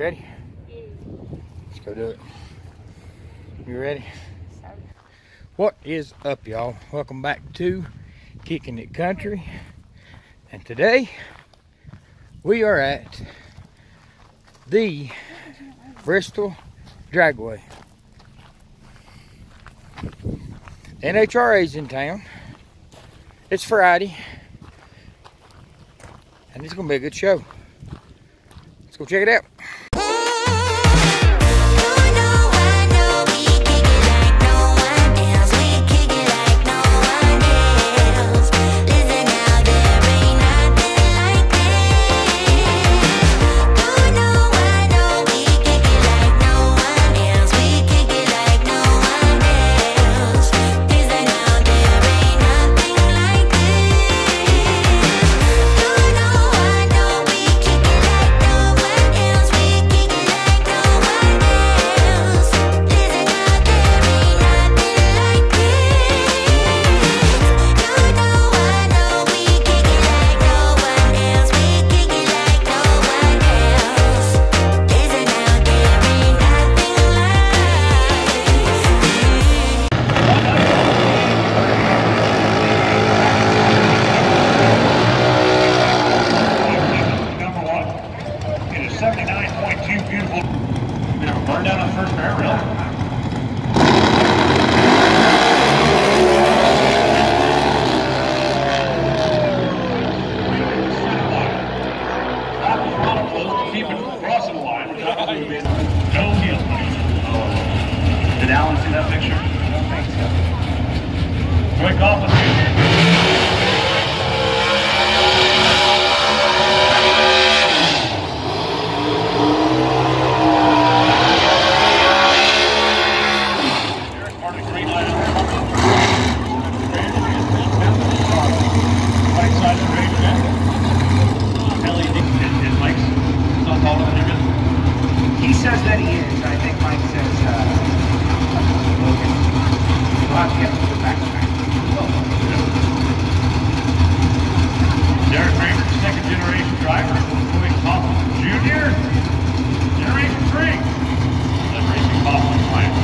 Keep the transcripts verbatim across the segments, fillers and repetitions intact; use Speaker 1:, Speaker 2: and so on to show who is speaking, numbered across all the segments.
Speaker 1: ready? Let's go do it. You ready? What is up, y'all? Welcome back to Kicking It Country. And today we are at the Bristol Dragway. N H R A's in town. It's Friday. And it's gonna be a good show. Let's go check it out.
Speaker 2: Did Alan see that picture? I don't think so. Quick off with he says that he is. I think Mike says, uh, Logan. We'll have to get to the back track.
Speaker 3: Derek Kramer, second generation driver, Louis Coughlin Junior Generation three. That's Racing Coughlin client.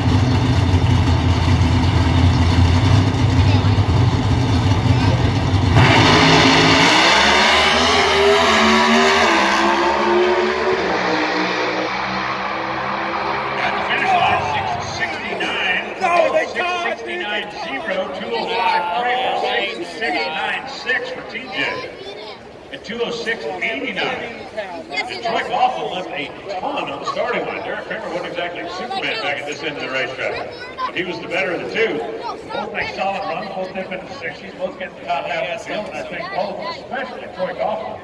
Speaker 3: six nine six for T J and two oh six eighty-nine. And Troy Coughlin left a ton on the starting line. Derek Kramer wasn't exactly Superman back at this end of the racetrack, but he was the better of the two. Both make solid runs, both dip in the sixties, both get the top half of the field, and I think both, especially Troy Coughlin.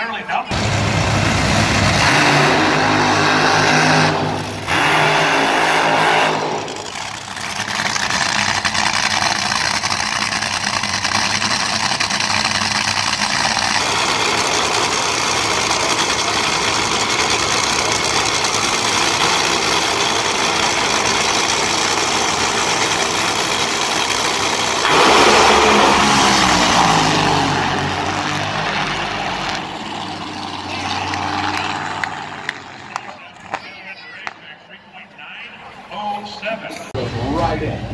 Speaker 3: finally doubled.
Speaker 4: Right in.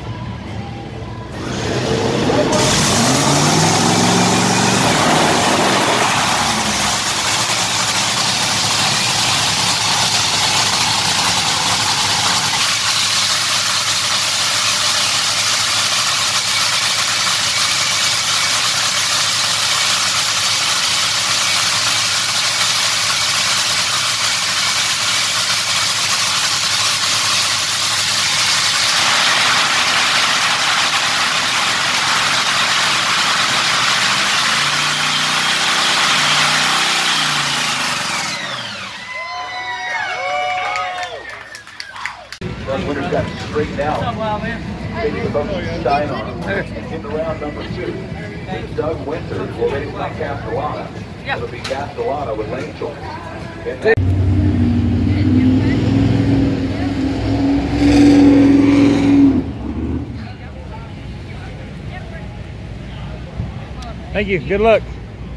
Speaker 4: That winner's got straightened out. Taking the vote to Stein on into round number two. It's Doug Winter will race on Castellana. It'll be Castellana with lane choice. And
Speaker 1: Thank you. Good luck.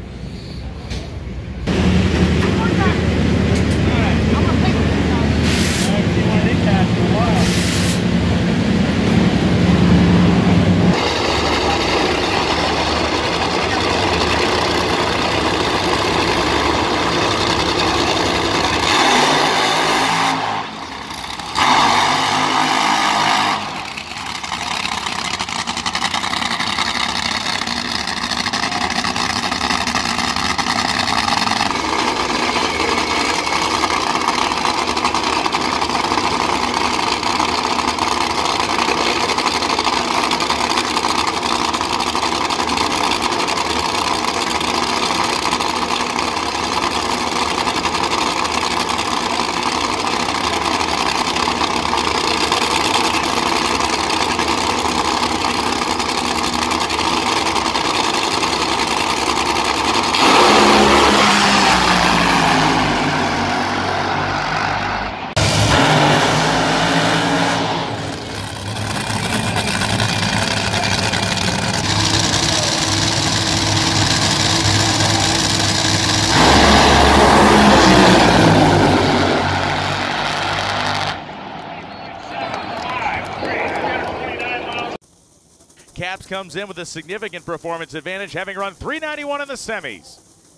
Speaker 5: Caps comes in with a significant performance advantage, having run three ninety-one in the semis.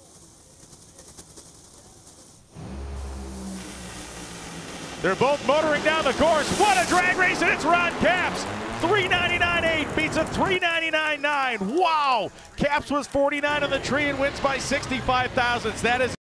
Speaker 5: They're both motoring down the course. What a drag race, and it's Ron Capps. three ninety-nine eight beats a three ninety-nine nine. Wow! Capps was forty-nine on the tree and wins by sixty-five thousandths. That is